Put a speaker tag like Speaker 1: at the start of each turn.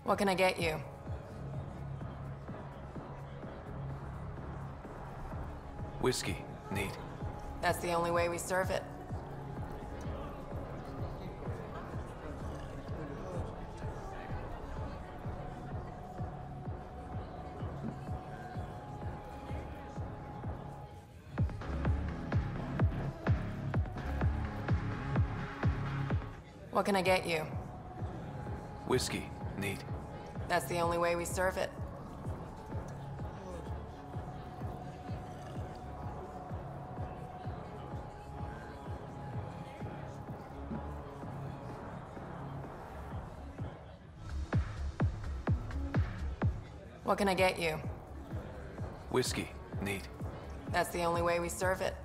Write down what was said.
Speaker 1: What can I get you?
Speaker 2: Whiskey. Neat.
Speaker 1: That's the only way we serve it. What can I get you?
Speaker 2: Whiskey. Neat.
Speaker 1: That's the only way we serve it. What can I get you?
Speaker 2: Whiskey. Neat.
Speaker 1: That's the only way we serve it.